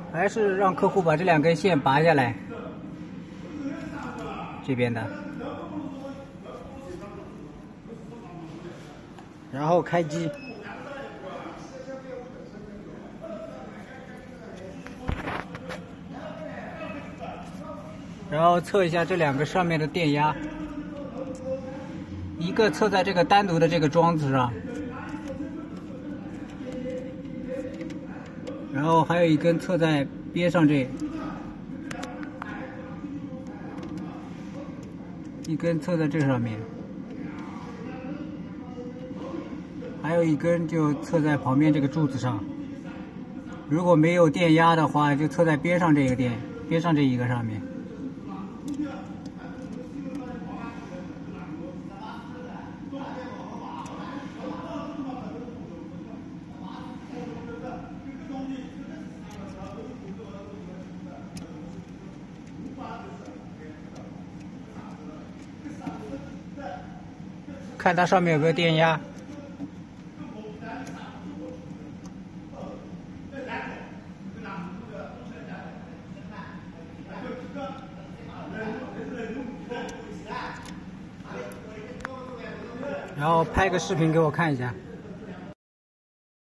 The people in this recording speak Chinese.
还是让客户把这2根线拔下来，这边的，然后开机。然后测一下这2个上面的电压，一个测在这个单独的这个桩子上，然后还有一根测在边上这，一根测在这上面，还有一根就测在旁边这个柱子上。如果没有电压的话，就测在边上这个边上这一个上面。看它上面有没有电压。然后拍个视频给我看一下。